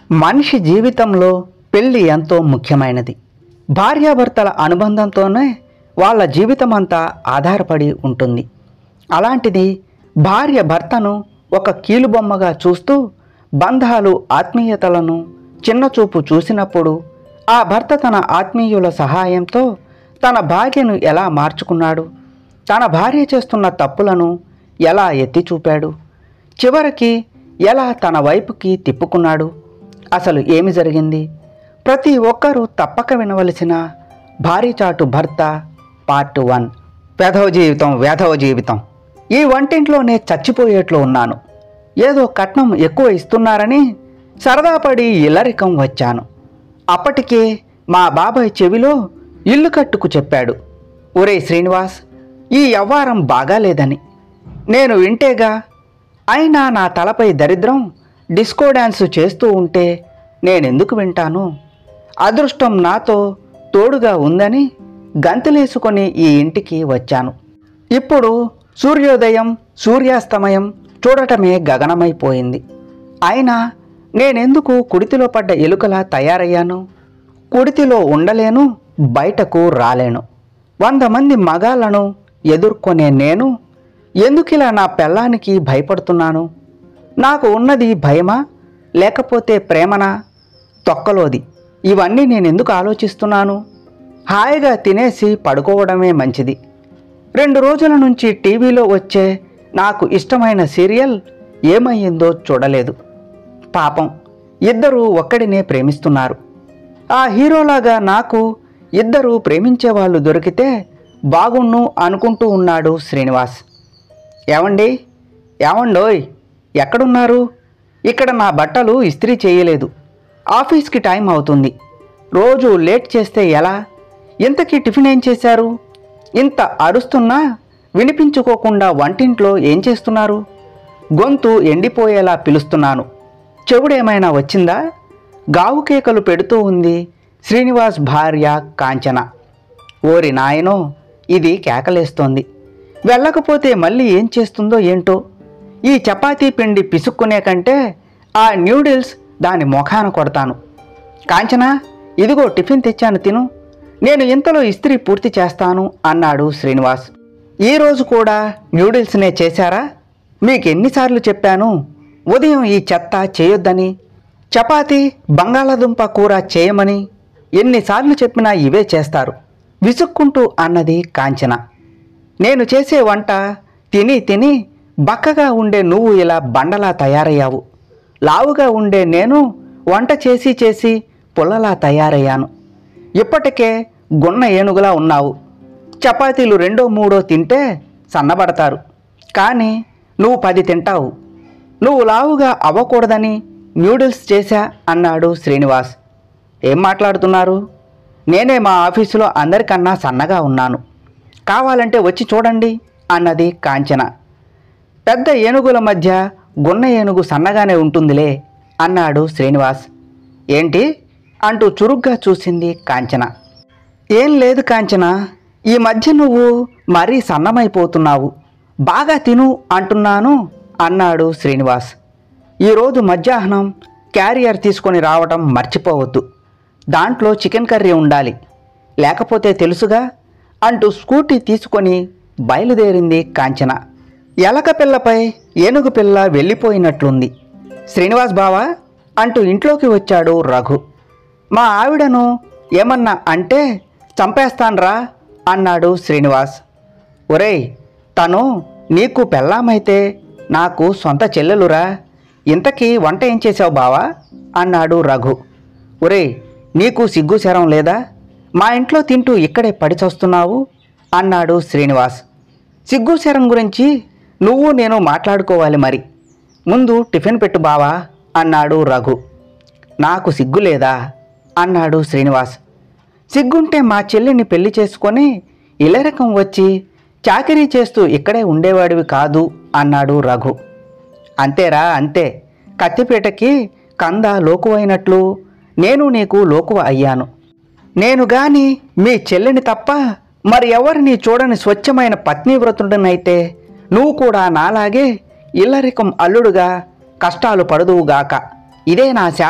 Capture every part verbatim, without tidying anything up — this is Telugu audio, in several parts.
మనిషి జీవితంలో పెళ్లి ఎంతో ముఖ్యమైనది. భార్యాభర్తల అనుబంధంతోనే వాళ్ళ జీవితం అంతా ఆధారపడి ఉంటుంది. అలాంటిది భార్య భర్తను ఒక కీలుబొమ్మగా చూస్తూ బంధాలు ఆత్మీయతలను చిన్నచూపు చూసినప్పుడు ఆ భర్త తన ఆత్మీయుల సహాయంతో తన భార్యను ఎలా మార్చుకున్నాడు, తన భార్య చేస్తున్న తప్పులను ఎలా ఎత్తి చూపాడు, చివరికి ఎలా తన వైపుకి తిప్పుకున్నాడు, అసలు ఏమి జరిగింది, ప్రతి ఒక్కరూ తప్పక వినవలసిన భార్యచాటు భర్త పార్ట్ వన్. వేధవ జీవితం వేధవ జీవితం ఈ వంటింట్లోనే చచ్చిపోయేట్లు ఉన్నాను. ఏదో కట్నం ఎక్కువ ఇస్తున్నారని సరదాపడి ఇల్లరికం వచ్చాను. అప్పటికే మా బాబాయ్ చెవిలో ఇల్లు కట్టుకు చెప్పాడు, ఒరే శ్రీనివాస్, ఈ యవ్వారం బాగాలేదని. నేను వింటేగా, అయినా నా తలపై దరిద్రం డిస్కో డ్యాన్స్ చేస్తూ ఉంటే నేనెందుకు వింటాను? అదృష్టం నాతో తోడుగా ఉందని గంతులేసుకొని ఈ ఇంటికి వచ్చాను. ఇప్పుడు సూర్యోదయం సూర్యాస్తమయం చూడటమే గగనమైపోయింది. అయినా నేనెందుకు కుడితిలో పడ్డ ఎలుకలా తయారయ్యాను? కుడితిలో ఉండలేను, బయటకు రాలేను. వంద మంది మగాళ్ళను ఎదుర్కొనే నేను ఎందుకిలా నా పెళ్ళానికి భయపడుతున్నాను? నాకు ఉన్నది భయమా లేకపోతే ప్రేమనా? తొక్కలోది. ఇవన్నీ నేనెందుకు ఆలోచిస్తున్నాను? హాయిగా తినేసి పడుకోవడమే మంచిది. రెండు రోజుల నుంచి టీవీలో వచ్చే నాకు ఇష్టమైన సీరియల్ ఏమయ్యిందో చూడలేదు. పాపం, ఇద్దరూ ఒక్కడినే ప్రేమిస్తున్నారు. ఆ హీరోలాగా నాకు ఇద్దరు ప్రేమించేవాళ్ళు దొరికితే బాగుణ్ణు అనుకుంటూ ఉన్నాడు శ్రీనివాస్. ఏమండి, ఏమండోయ్, ఎక్కడున్నారు? ఇక్కడ నా బట్టలు ఇస్త్రీ చేయలేదు. ఆఫీస్కి టైం అవుతుంది. రోజు లేట్ చేస్తే ఎలా? ఇంతకీ టిఫిన్ ఏం చేశారు? ఇంత అరుస్తున్నా వినిపించుకోకుండా వంటింట్లో ఏం చేస్తున్నారు? గొంతు ఎండిపోయేలా పిలుస్తున్నాను. చెవుడేమైనా వచ్చిందా? గావు కేకలు పెడుతూ ఉంది శ్రీనివాస్ భార్య కాంచన. ఓరి నాయనో, ఇది కేకలేస్తోంది. వెళ్ళకపోతే మళ్ళీ ఏం చేస్తుందో ఏంటో. ఈ చపాతీ పిండి పిసుక్కునే కంటే ఆ న్యూడిల్స్ దాని మొఖాన కొడతాను. కాంచనా, ఇదిగో టిఫిన్ తెచ్చాను, తిను. నేను ఇంతలో ఇస్త్రీ పూర్తి చేస్తాను అన్నాడు శ్రీనివాస్. ఈరోజు కూడా న్యూడిల్స్నే చేశారా? మీకెన్నిసార్లు చెప్పాను ఉదయం ఈ చెత్త చేయొద్దని, చపాతీ బంగాళాదుంప కూర చేయమని? ఎన్నిసార్లు చెప్పినా ఇవే చేస్తారు విసుక్కుంటూ అన్నది కాంచన. నేను చేసే వంట తిని తిని బక్కగా ఉండే నువ్వు ఇలా బండలా తయారయ్యావు. లావుగా ఉండే నేను వంట చేసి చేసి పుల్లలా తయారయ్యాను. ఇప్పటికే గున్న ఏనుగులా ఉన్నావు. చపాతీలు రెండో మూడో తింటే సన్నబడతారు, కానీ నువ్వు పది తింటావు. నువ్వు లావుగా అవ్వకూడదని న్యూడిల్స్ చేశా అన్నాడు శ్రీనివాస్. ఏం మాట్లాడుతున్నారు? నేనే మా ఆఫీసులో అందరికన్నా సన్నగా ఉన్నాను. కావాలంటే వచ్చి చూడండి అన్నది కాంచన. పెద్ద ఏనుగుల మధ్య గున్న ఏనుగు సన్నగానే ఉంటుందిలే అన్నాడు శ్రీనివాస్. ఏంటి అంటూ చురుగ్గా చూసింది కాంచన. ఏం లేదు కాంచన, ఈ మధ్య నువ్వు మరీ సన్నమైపోతున్నావు. బాగా తిను అంటున్నాను అన్నాడు శ్రీనివాస్. ఈరోజు మధ్యాహ్నం క్యారియర్ తీసుకొని రావటం మర్చిపోవద్దు. దాంట్లో చికెన్ కర్రీ ఉండాలి, లేకపోతే తెలుసుగా అంటూ స్కూటీ తీసుకొని బయలుదేరింది కాంచన. ఎలక పిల్లపై ఏనుగు పిల్ల వెళ్ళిపోయినట్లుంది. శ్రీనివాస్ బావా అంటూ ఇంట్లోకి వచ్చాడు రఘు. మా ఆవిడను ఏమన్నా అంటే చంపేస్తాన్రా అన్నాడు శ్రీనివాస్. ఒరేయ్, తను నీకు పెళ్ళామైతే నాకు సొంత చెల్లెలురా. ఇంతకీ వంట ఏం చేసావు బావా అన్నాడు రఘు. ఒరేయ్, నీకు సిగ్గు శరం లేదా? మా ఇంట్లో తింటూ ఇక్కడే పడిచొస్తున్నావు అన్నాడు శ్రీనివాస్. సిగ్గు శరం గురించి నువ్వు నేను మాట్లాడుకోవాలి మరి. ముందు టిఫిన్ పెట్టు బావా అన్నాడు రఘు. నాకు సిగ్గు లేదా అన్నాడు శ్రీనివాస్. సిగ్గుంటే మా చెల్లిని పెళ్లి చేసుకొని ఇల్లరకం వచ్చి చాకరీ చేస్తూ ఇక్కడే ఉండేవాడివి కాదు అన్నాడు రఘు. అంతేరా, అంతే. కత్తిపేటకి కంద లోకువైనట్లు నేను నీకు లోకువ అయ్యాను. నేను గాని మీ చెల్లిని తప్ప మరి ఎవరిని చూడని స్వచ్ఛమైన పత్నీవ్రతుడనైతే నువ్వు కూడా నాలాగే ఇల్లరికం అల్లుడుగా కష్టాలు పడుదువుగాక. ఇదే నా శాపం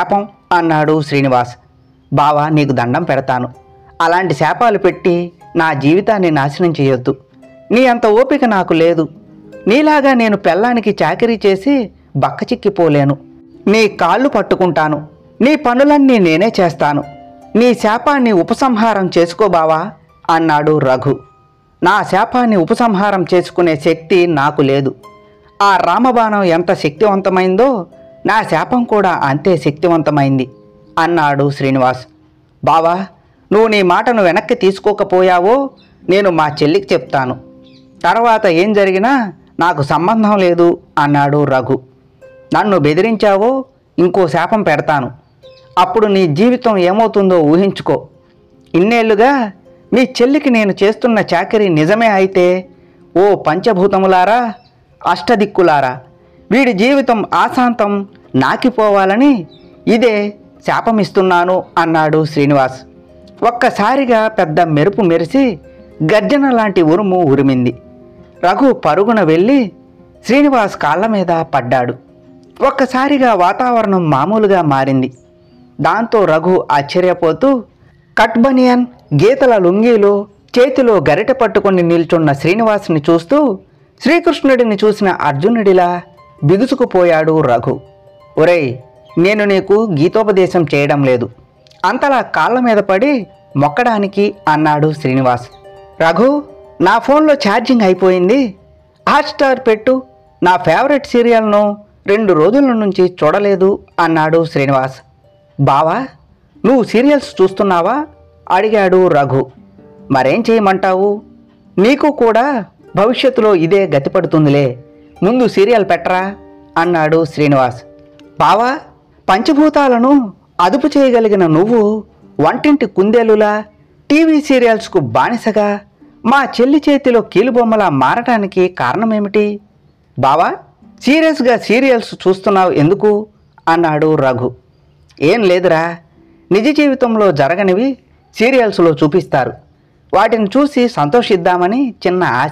అన్నాడు శ్రీనివాస్. బావా, నీకు దండం పెడతాను. అలాంటి శాపాలు పెట్టి నా జీవితాన్ని నాశనం చేయొద్దు. నీ అంత ఓపిక నాకు లేదు. నీలాగా నేను పెళ్ళానికి చాకిరీ చేసి బక్కచిక్కిపోలేను. నీ కాళ్ళు పట్టుకుంటాను. నీ పనులన్నీ నేనే చేస్తాను. నీ శాపాన్ని ఉపసంహారం చేసుకో బావా అన్నాడు రఘు. నా శాపాన్ని ఉపసంహారం చేసుకునే శక్తి నాకు లేదు. ఆ రామబాణం ఎంత శక్తివంతమైందో నా శాపం కూడా అంతే శక్తివంతమైంది అన్నాడు శ్రీనివాస్. బావా, నువ్వు నీ మాటను వెనక్కి తీసుకోకపోయావో నేను మా చెల్లికి చెప్తాను. తర్వాత ఏం జరిగినా నాకు సంబంధం లేదు అన్నాడు రఘు. నన్ను బెదిరించావో ఇంకో శాపం పెడతాను. అప్పుడు నీ జీవితం ఏమవుతుందో ఊహించుకో. ఇన్నేళ్లుగా మీ చెల్లికి నేను చేస్తున్న చాకరీ నిజమే అయితే, ఓ పంచభూతములారా, అష్టదిక్కులారా, వీడి జీవితం ఆశాంతం నాకిపోవాలని ఇదే శాపమిస్తున్నాను అన్నాడు శ్రీనివాస్. ఒక్కసారిగా పెద్ద మెరుపు మెరిసి గర్జన లాంటి ఉరుము ఉరిమింది. రఘు పరుగున వెళ్ళి శ్రీనివాస్ కాళ్ళ మీద పడ్డాడు. ఒక్కసారిగా వాతావరణం మామూలుగా మారింది. దాంతో రఘు ఆశ్చర్యపోతూ కట్ బనియన్, గీతల లుంగీలో చేతిలో గరిటె పట్టుకుని నిల్చున్న శ్రీనివాస్ని చూస్తూ శ్రీకృష్ణుడిని చూసిన అర్జునుడిలా బిగుసుకుపోయాడు రఘు. ఒరేయ్, నేను నీకు గీతోపదేశం చేయడం లేదు, అంతలా కాళ్ళ మీద పడి మొక్కడానికి అన్నాడు శ్రీనివాస్. రఘు, నా ఫోన్లో ఛార్జింగ్ అయిపోయింది, హాట్స్టార్ పెట్టు. నా ఫేవరెట్ సీరియల్ను రెండు రోజుల నుంచి చూడలేదు అన్నాడు శ్రీనివాస్. బావా, నువ్వు సీరియల్స్ చూస్తున్నావా అడిగాడు రఘు. మరేం చేయమంటావు, నీకు కూడా భవిష్యత్తులో ఇదే గతి పడుతుందిలే, ముందు సీరియల్ పెట్టరా అన్నాడు శ్రీనివాస్. బావా, పంచభూతాలను అదుపు చేయగలిగిన నువ్వు వంటింటి కుందేలులా టీవీ సీరియల్స్కు బానిసగా మా చెల్లి చేతిలో కీలుబొమ్మలా మారటానికి కారణమేమిటి? బావా, సీరియస్గా సీరియల్స్ చూస్తున్నావు ఎందుకు అన్నాడు రఘు. ఏం లేదురా, నిజ జీవితంలో జరగనివి సీరియల్స్లో చూపిస్తారు, వాటిని చూసి సంతోషిద్దామని చిన్న ఆశ.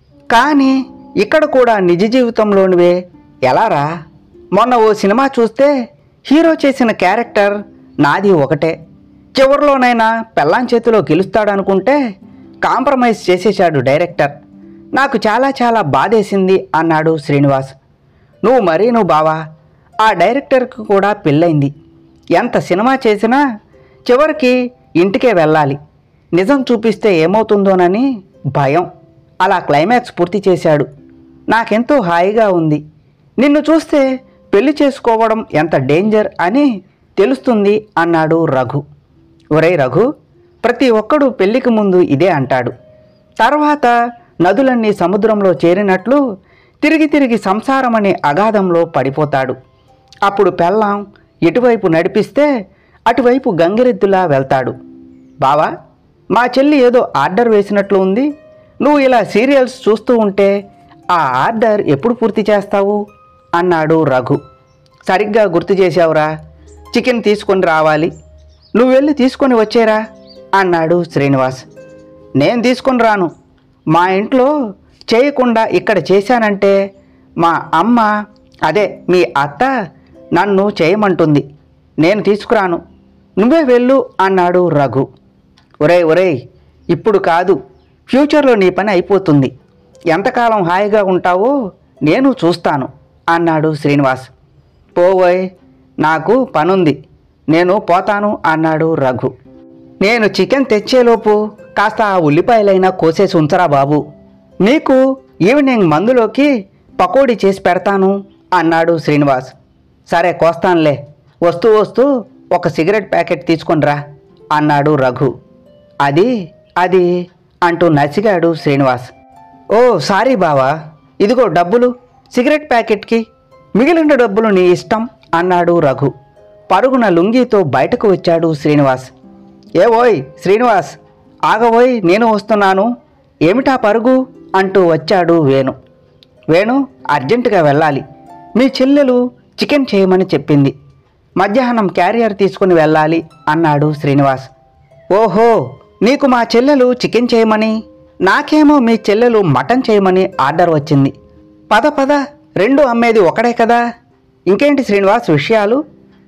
కానీ ఇక్కడ కూడా నిజ జీవితంలోనివే ఎలారా? మొన్న ఓ సినిమా చూస్తే హీరో చేసిన క్యారెక్టర్ నాది ఒకటే, చివరిలోనైనా పెళ్ళాం చేతిలో గెలుస్తాడనుకుంటే కాంప్రమైజ్ చేసేశాడు డైరెక్టర్. నాకు చాలా చాలా బాధేసింది అన్నాడు శ్రీనివాస్. నువ్వు మరీ నువ్వు బావా, ఆ డైరెక్టర్కి కూడా పెళ్ళైంది. ఎంత సినిమా చేసినా చివరికి ఇంటికే వెళ్ళాలి. నిజం చూపిస్తే ఏమవుతుందోనని భయం. అలా క్లైమాక్స్ పూర్తి చేశాడు. నాకెంతో హాయిగా ఉంది. నిన్ను చూస్తే పెళ్లి చేసుకోవడం ఎంత డేంజర్ అని తెలుస్తుంది అన్నాడు రఘు. ఒరే రఘు, ప్రతి ఒక్కడు పెళ్లికి ముందు ఇదే అంటాడు. తర్వాత నదులన్నీ సముద్రంలో చేరినట్లు తిరిగి తిరిగి సంసారం అనే అగాధంలో పడిపోతాడు. అప్పుడు పెళ్ళాం ఇటువైపు నడిపిస్తే అటువైపు గంగిరెద్దులా వెళ్తాడు. బావా, మా చెల్లి ఏదో ఆర్డర్ వేసినట్లు ఉంది. నువ్వు ఇలా సీరియల్స్ చూస్తూ ఉంటే ఆ ఆర్డర్ ఎప్పుడు పూర్తి చేస్తావు అన్నాడు రఘు. సరిగ్గా గుర్తు చేశావురా, చికెన్ తీసుకొని రావాలి, నువ్వు వెళ్ళి తీసుకొని వచ్చేరా అన్నాడు శ్రీనివాస్. నేను తీసుకొని రాను. మా ఇంట్లో చేయకుండా ఇక్కడ చేశానంటే మా అమ్మ, అదే మీ అత్త నన్ను చేయమంటుంది. నేను తీసుకురాను, నువ్వే వెళ్ళు అన్నాడు రఘు. ఒరేయ్ ఒరేయ్, ఇప్పుడు కాదు, ఫ్యూచర్లో నీ పని అయిపోతుంది. ఎంతకాలం హాయిగా ఉంటావో నేను చూస్తాను అన్నాడు శ్రీనివాస్. పోవోయ్, నాకు పనుంది, నేను పోతాను అన్నాడు రఘు. నేను చికెన్ తెచ్చేలోపు కాస్త ఆ ఉల్లిపాయలైనా కోసేసి ఉంచరా బాబు, నీకు ఈవినింగ్ మందులోకి పకోడీ చేసి పెడతాను అన్నాడు శ్రీనివాస్. సరే కోస్తానులే, వస్తూ వస్తూ ఒక సిగరెట్ ప్యాకెట్ తీసుకొనిరా అన్నాడు రఘు. అది అది అంటూ నసిగాడు శ్రీనివాస్. ఓ సారీ బావా, ఇదిగో డబ్బులు సిగరెట్ ప్యాకెట్కి, మిగిలిన డబ్బులు నీ ఇష్టం అన్నాడు రఘు. పరుగున లుంగీతో బయటకు వచ్చాడు శ్రీనివాస్. ఏ ఓయ్ శ్రీనివాస్, ఆగబోయ్, నేను వస్తున్నాను. ఏమిటా పరుగు అంటూ వచ్చాడు వేణు. వేణు, అర్జెంటుగా వెళ్ళాలి, మీ చెల్లెలు చికెన్ చేయమని చెప్పింది, మధ్యాహ్నం క్యారియర్ తీసుకుని వెళ్ళాలి అన్నాడు శ్రీనివాస్. ఓహో, నీకు మా చెల్లెలు చికెన్ చేయమని, నాకేమో మీ చెల్లెలు మటన్ చేయమని ఆర్డర్ వచ్చింది. పద పద, రెండు అమ్మేది ఒకడే కదా. ఇంకేంటి శ్రీనివాస్ విషయాలు?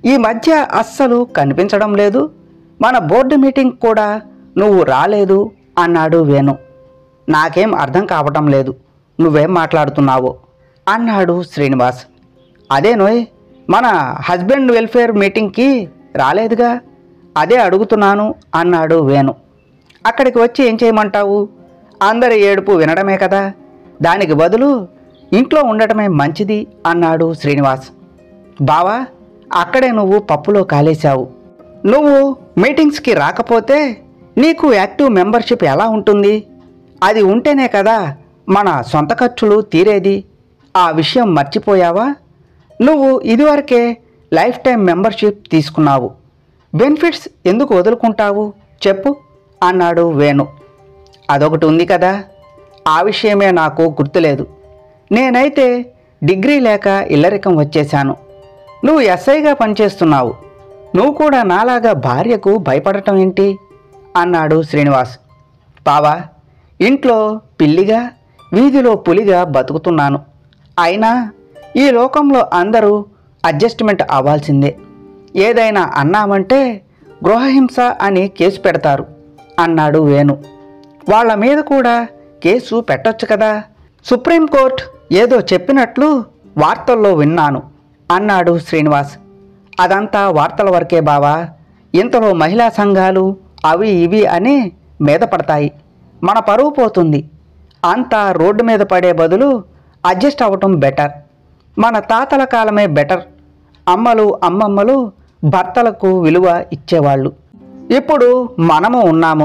ఈ మధ్య అస్సలు కనిపించడం లేదు. మన బోర్డు మీటింగ్ కూడా నువ్వు రాలేదు అన్నాడు వేణు. నాకేం అర్థం కావటం లేదు, నువ్వేం మాట్లాడుతున్నావో అన్నాడు శ్రీనివాస్. అదేనోయ్, మన హస్బెండ్ వెల్ఫేర్ మీటింగ్కి రాలేదుగా, అదే అడుగుతున్నాను అన్నాడు వేణు. అక్కడికి వచ్చి ఏం చేయమంటావు? అందరి ఏడుపు వినడమే కదా, దానికి బదులు ఇంట్లో ఉండటమే మంచిది అన్నాడు శ్రీనివాస్. బావా, అక్కడే నువ్వు పప్పులో కాలేశావు. నువ్వు మీటింగ్స్కి రాకపోతే నీకు యాక్టివ్ మెంబర్షిప్ ఎలా ఉంటుంది? అది ఉంటేనే కదా మన సొంత ఖర్చులు తీరేది. ఆ విషయం మర్చిపోయావా? నువ్వు ఇదివరకే లైఫ్ టైం మెంబర్షిప్ తీసుకున్నావు, బెనిఫిట్స్ ఎందుకు వదులుకుంటావు చెప్పు అన్నాడు వేణు. అదొకటి ఉంది కదా, ఆ విషయమే నాకు గుర్తులేదు. నేనైతే డిగ్రీ లేక ఇల్లరికం వచ్చేశాను. నువ్వు ఎస్ఐగా పనిచేస్తున్నావు, నువ్వు కూడా నాలాగా భార్యకు భయపడటం ఏంటి అన్నాడు శ్రీనివాస్. బావా, ఇంట్లో పిల్లిగా వీధిలో పులిగా బతుకుతున్నాను. అయినా ఈ లోకంలో అందరూ అడ్జస్ట్మెంట్ అవ్వాల్సిందే. ఏదైనా అన్నామంటే గృహహింస అని కేసు పెడతారు అన్నాడు వేణు. వాళ్ళ మీద కూడా కేసు పెట్టొచ్చు కదా, సుప్రీంకోర్టు ఏదో చెప్పినట్లు వార్తల్లో విన్నాను అన్నాడు శ్రీనివాస్. అదంతా వార్తల వరకే బావా, ఇంతలో మహిళా సంఘాలు అవి ఇవి అని మీద పడతాయి, మన పరువు పోతుంది. అంతా రోడ్డు మీద పడే బదులు అడ్జస్ట్ అవ్వటం బెటర్. మన తాతల కాలమే బెటర్. అమ్మలు అమ్మమ్మలు భర్తలకు విలువ ఇచ్చేవాళ్ళు. ఇప్పుడు మనము ఉన్నాము.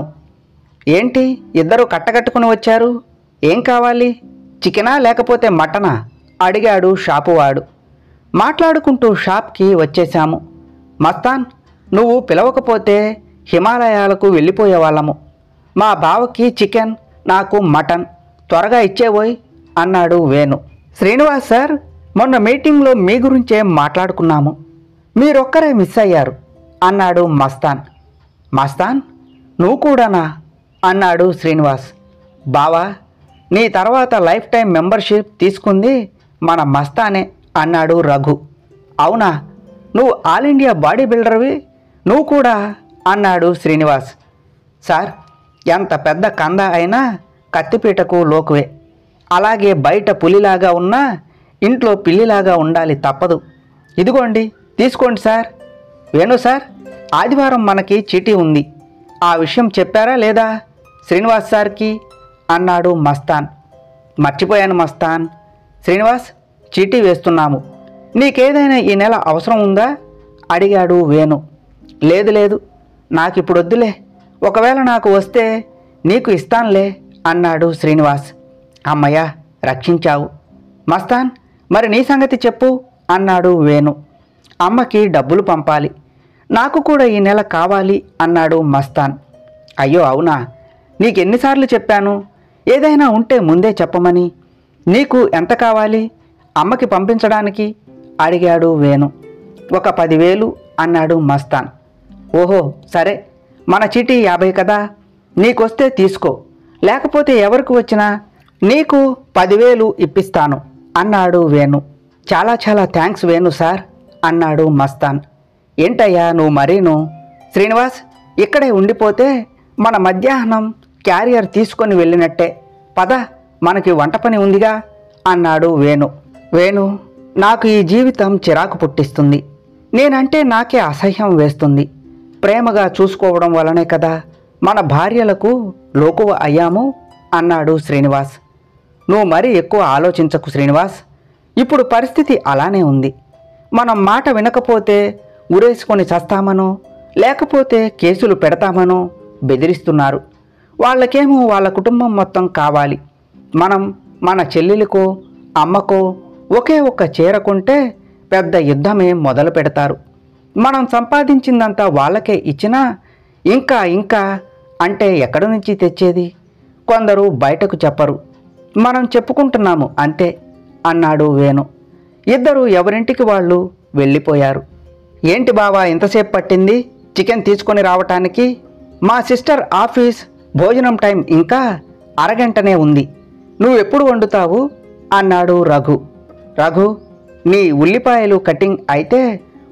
ఏంటి ఇద్దరు కట్టకట్టుకుని వచ్చారు? ఏం కావాలి? చికెనా లేకపోతే మటనా అడిగాడు షాపువాడు. మాట్లాడుకుంటూ షాప్కి వచ్చేశాము. మస్తాన్, నువ్వు పిలవకపోతే హిమాలయాలకు వెళ్ళిపోయేవాళ్ళము. మా బావకి చికెన్, నాకు మటన్, త్వరగా ఇచ్చేవోయ్ అన్నాడు వేణు. శ్రీనివాస్ సార్, మొన్న మీటింగ్లో మీ గురించే మాట్లాడుకున్నాము, మీరొక్కరే మిస్ అయ్యారు అన్నాడు మస్తాన్. మస్తాన్, నువ్వు కూడానా అన్నాడు శ్రీనివాస్. బావా, నీ తర్వాత లైఫ్ టైం మెంబర్షిప్ తీసుకుంది మన మస్తానే అన్నాడు రఘు. అవునా, నువ్వు ఆల్ ఇండియా బాడీ బిల్డర్వి, నువ్వు కూడా అన్నాడు శ్రీనివాస్. సార్, ఎంత పెద్ద కంద అయినా కత్తిపీటకు లోకువే. అలాగే బయట పులిలాగా ఉన్నా ఇంట్లో పిల్లిలాగా ఉండాలి, తప్పదు. ఇదిగోండి తీసుకోండి సార్. వేణు సార్, ఆదివారం మనకి చీటీ ఉంది, ఆ విషయం చెప్పారా లేదా శ్రీనివాస్ సార్కి అన్నాడు మస్తాన్. మర్చిపోయాను మస్తాన్. శ్రీనివాస్, చీటీ వేస్తున్నాము, నీకేదైనా ఈ నెల అవసరం ఉందా అడిగాడు వేణు. లేదు లేదు, నాకు ఇప్పుడు వద్దులే, ఒకవేళ నాకు వస్తే నీకు ఇస్తానులే అన్నాడు శ్రీనివాస్. అమ్మయ్య, రక్షించావు. మస్తాన్, మరి నీ సంగతి చెప్పు అన్నాడు వేణు. అమ్మకి డబ్బులు పంపాలి, నాకు కూడా ఈ నెల కావాలి అన్నాడు మస్తాన్. అయ్యో అవునా, నీకెన్నిసార్లు చెప్పాను ఏదైనా ఉంటే ముందే చెప్పమని. నీకు ఎంత కావాలి అమ్మకి పంపించడానికి అడిగాడు వేణు. ఒక పదివేలు అన్నాడు మస్తాన్. ఓహో సరే, మన చీటీ యాభై కదా, నీకొస్తే తీసుకో, లేకపోతే ఎవరికి వచ్చినా నీకు పదివేలు ఇప్పిస్తాను అన్నాడు వేణు. చాలా చాలా థ్యాంక్స్ వేణు సార్ అన్నాడు మస్తాన్. ఏంటయ్యా నువ్వు మరీను? శ్రీనివాస్, ఇక్కడే ఉండిపోతే మన మధ్యాహ్నం క్యారియర్ తీసుకొని వెళ్ళినట్టే, పద మనకి వంట పని ఉందిగా అన్నాడు వేణు. వేణు, నాకు ఈ జీవితం చిరాకు పుట్టిస్తుంది, నేనంటే నాకే అసహ్యం వేస్తుంది. ప్రేమగా చూసుకోవడం వలనే కదా మన భార్యలకు లోకువ అయ్యాము అన్నాడు శ్రీనివాస్. నువ్వు మరీ ఎక్కువ ఆలోచించకు శ్రీనివాస్, ఇప్పుడు పరిస్థితి అలానే ఉంది. మనం మాట వినకపోతే ఉరేసుకొని చస్తామనో లేకపోతే కేసులు పెడతామనో బెదిరిస్తున్నారు. వాళ్ళకేమో వాళ్ళ కుటుంబం మొత్తం కావాలి. మనం మన చెల్లెలికో అమ్మకో ఒకే ఒక్క చీర కొంటే పెద్ద యుద్ధమే మొదలు పెడతారు. మనం సంపాదించిందంతా వాళ్ళకే ఇచ్చినా ఇంకా ఇంకా అంటే ఎక్కడి నుంచి తెచ్చేది? కొందరు బయటకు చెప్పరు, మనం చెప్పుకుంటున్నాము అంతే అన్నాడు వేణు. ఇద్దరు ఎవరింటికి వాళ్ళు వెళ్ళిపోయారు. ఏంటి బావా ఇంతసేపు పట్టింది చికెన్ తీసుకొని రావటానికి? మా సిస్టర్ ఆఫీస్ భోజనం టైం ఇంకా అరగంటనే ఉంది, నువ్వెప్పుడు వండుతావు అన్నాడు రఘు. రఘు, నీ ఉల్లిపాయలు కటింగ్ అయితే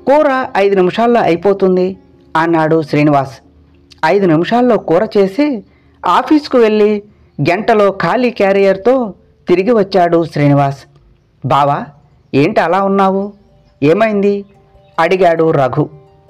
కూర ఐదు నిమిషాల్లో అయిపోతుంది అన్నాడు శ్రీనివాస్. ఐదు నిమిషాల్లో కూర చేసి ఆఫీస్కు వెళ్ళి గంటలో ఖాళీ క్యారియర్తో తిరిగి వచ్చాడు శ్రీనివాస్. బావా, ఏంటి అలా ఉన్నావు? ఏమైంది అడిగాడు రఘు.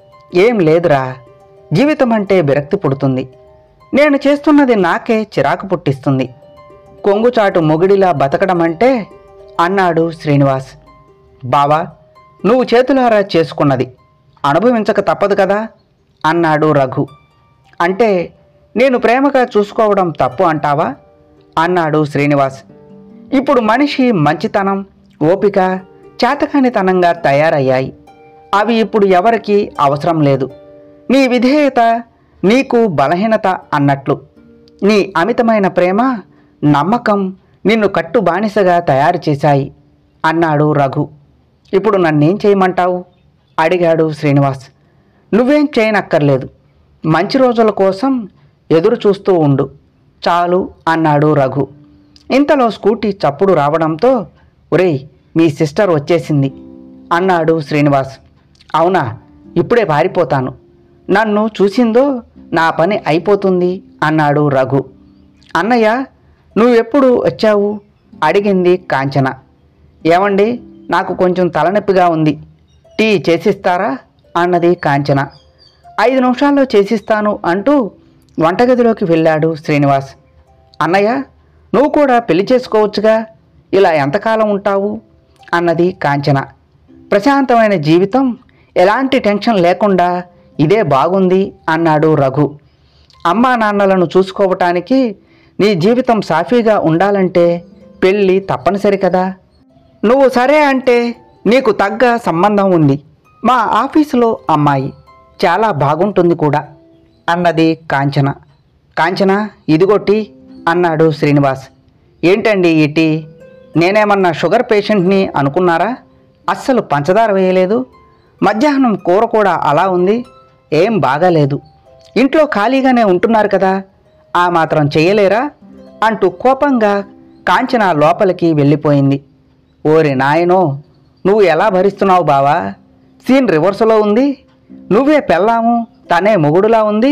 ఏం లేదురా, జీవితం అంటే విరక్తి పుడుతుంది. నేను చేస్తున్నది నాకే చిరాకు పుట్టిస్తుంది. కొంగుచాటు మొగుడిలా బతకడం అంటే అన్నాడు శ్రీనివాస్. బావా, నువ్వు చేతులారా చేసుకున్నది అనుభవించక తప్పదు కదా అన్నాడు రఘు. అంటే నేను ప్రేమగా చూసుకోవడం తప్పు అంటావా అన్నాడు శ్రీనివాస్. ఇప్పుడు మనిషి మంచితనం, ఓపిక, చేతకానితనంగా తయారయ్యాయి. అవి ఇప్పుడు ఎవరికీ అవసరం లేదు. నీ విధేయత నీకు బలహీనత అన్నట్లు. నీ అమితమైన ప్రేమ, నమ్మకం నిన్ను కట్టు బానిసగా తయారు చేశాయి అన్నాడు రఘు. ఇప్పుడు నన్నేం చేయమంటావు అడిగాడు శ్రీనివాస్. నువ్వేం చేయనక్కర్లేదు. మంచి రోజుల కోసం ఎదురు చూస్తూ ఉండు చాలు అన్నాడు రఘు. ఇంతలో స్కూటీ చప్పుడు రావడంతో, ఒరేయ్, మీ సిస్టర్ వచ్చేసింది అన్నాడు శ్రీనివాస్. అవునా, ఇప్పుడే పారిపోతాను. నన్ను చూసిందో నా పని అయిపోతుంది అన్నాడు రఘు. అన్నయ్య, నువ్వెప్పుడు వచ్చావు అడిగింది కాంచన. ఏమండి, నాకు కొంచెం తలనొప్పిగా ఉంది, టీ చేసిస్తారా అన్నది కాంచన. ఐదు నిమిషాల్లో చేసిస్తాను అంటూ వంటగదిలోకి వెళ్ళాడు శ్రీనివాస్. అన్నయ్య, నువ్వు కూడా పెళ్లి చేసుకోవచ్చుగా, ఇలా ఎంతకాలం ఉంటావు అన్నది కాంచన. ప్రశాంతమైన జీవితం, ఎలాంటి టెన్షన్ లేకుండా ఇదే బాగుంది అన్నాడు రఘు. అమ్మా నాన్నలను చూసుకోవటానికి నీ జీవితం సాఫీగా ఉండాలంటే పెళ్ళి తప్పనిసరి కదా. నువ్వు సరే అంటే నీకు తగ్గ సంబంధం ఉంది. మా ఆఫీసులో అమ్మాయి చాలా బాగుంటుంది కూడా అన్నది కాంచన. కాంచన, ఇదిగో టీ అన్నాడు శ్రీనివాస్. ఏంటండి ఈ టీ? నేనేమన్నా షుగర్ పేషెంట్ని అనుకున్నారా? అస్సలు పంచదార వేయలేదు. మధ్యాహ్నం కూర కూడా అలా ఉంది, ఏం బాగాలేదు. ఇంట్లో ఖాళీగానే ఉంటున్నారు కదా, ఆ మాత్రం చెయ్యలేరా అంటూ కోపంగా కాంచన లోపలికి వెళ్ళిపోయింది. ఓరి నాయనో, నువ్వు ఎలా భరిస్తున్నావు బావా? సీన్ రివర్స్లో ఉంది. నువ్వే పెళ్ళాము, తనే మొగుడులా ఉంది.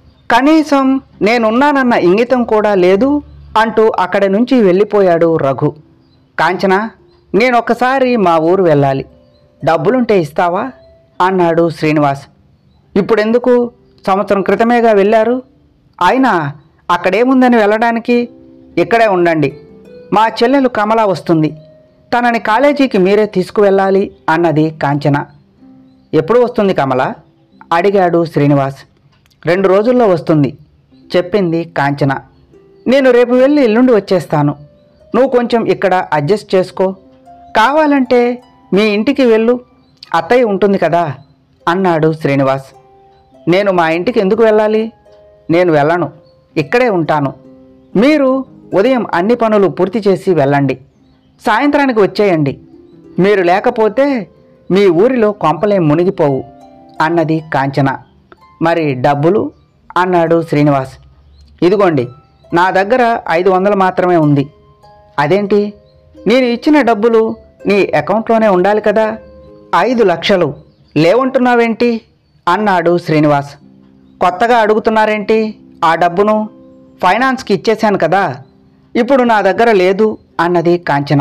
కనీసం నేనున్నానన్న ఇంగితం కూడా లేదు అంటూ అక్కడి నుంచి వెళ్ళిపోయాడు రఘు. కాంచన, నేనొక్కసారి మా ఊరు వెళ్ళాలి, డబ్బులుంటే ఇస్తావా అన్నాడు శ్రీనివాస్. ఇప్పుడెందుకు? సంవత్సరం క్రితమేగా వెళ్ళారు. అయినా అక్కడేముందని వెళ్ళడానికి? ఇక్కడే ఉండండి, మా చెల్లెలు కమల వస్తుంది, తనని కాలేజీకి మీరే తీసుకువెళ్ళాలి అన్నది కాంచన. ఎప్పుడు వస్తుంది కమల అడిగాడు శ్రీనివాస్. రెండు రోజుల్లో వస్తుంది చెప్పింది కాంచన. నేను రేపు వెళ్ళి ఎల్లుండి వచ్చేస్తాను. నువ్వు కొంచెం ఇక్కడ అడ్జస్ట్ చేసుకో. కావాలంటే మీ ఇంటికి వెళ్ళు, అత్తయ్య ఉంటుంది కదా అన్నాడు శ్రీనివాస్. నేను మా ఇంటికి ఎందుకు వెళ్ళాలి? నేను వెళ్ళను, ఇక్కడే ఉంటాను. మీరు ఉదయం అన్ని పనులు పూర్తి చేసి వెళ్ళండి, సాయంత్రానికి వచ్చేయండి. మీరు లేకపోతే మీ ఊరిలో కొంపలేం మునిగిపోవు అన్నది కాంచన. మరి డబ్బులు అన్నాడు శ్రీనివాస్. ఇదిగోండి, నా దగ్గర ఐదు వందలు మాత్రమే ఉంది. అదేంటి, నేను ఇచ్చిన డబ్బులు నీ అకౌంట్లోనే ఉండాలి కదా. ఐదు లక్షలు లేవంటున్నావేంటి అన్నాడు శ్రీనివాస్. కొత్తగా అడుగుతున్నారేంటి? ఆ డబ్బును ఫైనాన్స్కి ఇచ్చేశాను కదా, ఇప్పుడు నా దగ్గర లేదు అన్నది కాంచన.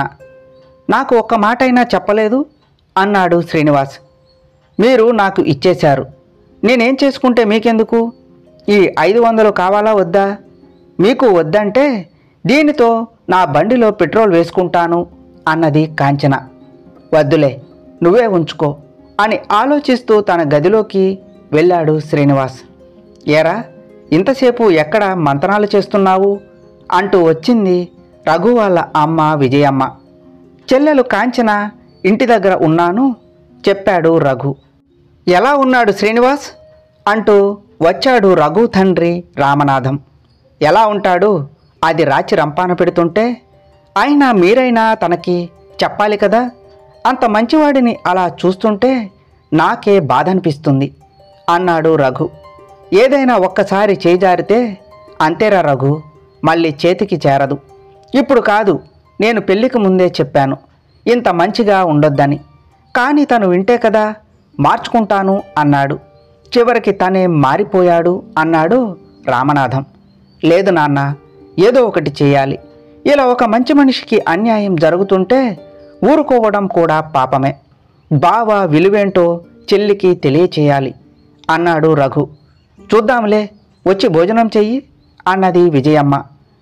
నాకు ఒక్క మాట అయినా చెప్పలేదు అన్నాడు శ్రీనివాస్. మీరు నాకు ఇచ్చేశారు, నేనేం చేసుకుంటే మీకెందుకు? ఈ ఐదు వందలు కావాలా వద్దా? మీకు వద్దంటే దీనితో నా బండిలో పెట్రోల్ వేసుకుంటాను అన్నది కాంచన. వద్దులే, నువ్వే ఉంచుకో అని ఆలోచిస్తూ తన గదిలోకి వెళ్ళాడు శ్రీనివాస్. ఏరా, ఇంతసేపు ఎక్కడ మంతనాలు చేస్తున్నావు అంటూ వచ్చింది రఘు వాళ్ళ అమ్మ విజయమ్మ. చెల్లెలు కాంచన ఇంటి దగ్గర ఉన్నాను చెప్పాడు రఘు. ఎలా ఉన్నాడు శ్రీనివాస్ అంటూ వచ్చాడు రఘు తండ్రి రామనాథం. ఎలా ఉంటాడు, అది రాచి రంపాన పెడుతుంటే అయినా మీరైనా తనకి చెప్పాలి కదా. అంత మంచివాడిని అలా చూస్తుంటే నాకే బాధ అనిపిస్తుంది అన్నాడు రఘు. ఏదైనా ఒక్కసారి చేజారితే అంతేరా రఘు, మళ్ళీ చేతికి చేరదు. ఇప్పుడు కాదు, నేను పెళ్ళికి ముందే చెప్పాను ఇంత మంచిగా ఉండొద్దని. కానీ తను వింటే కదా మార్చుకుంటాను అన్నాడు. చివరికి తనే మారిపోయాడు అన్నాడు రామనాథం. లేదు నాన్న, ఏదో ఒకటి చేయాలి. ఇలా ఒక మంచి మనిషికి అన్యాయం జరుగుతుంటే ఊరుకోవడం కూడా పాపమే. బావ విలువేంటో చెల్లికి తెలియచేయాలి అన్నాడు రఘు. చూద్దాంలే, వచ్చి భోజనం చెయ్యి అన్నది విజయమ్మ.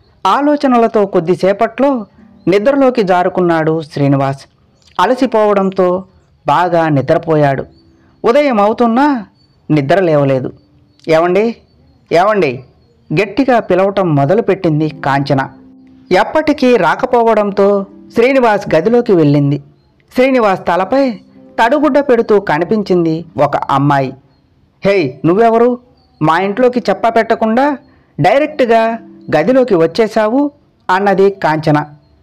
ఆలోచనలతో కొద్దిసేపట్లో నిద్రలోకి జారుకున్నాడు శ్రీనివాస్. అలసిపోవడంతో బాగా నిద్రపోయాడు. ఉదయం అవుతున్నా నిద్ర లేవలేదు. ఏవండి ఏవండి గట్టిగా పిలవటం మొదలుపెట్టింది కాంచన. ఎప్పటికీ రాకపోవడంతో శ్రీనివాస్ గదిలోకి వెళ్ళింది. శ్రీనివాస్ తలపై తడుగుడ్డ పెడుతూ కనిపించింది ఒక అమ్మాయి. హేయ్, నువ్వెవరు? మా ఇంట్లోకి చెప్ప పెట్టకుండా డైరెక్ట్గా గదిలోకి వచ్చేశావు అన్నది కాంచన.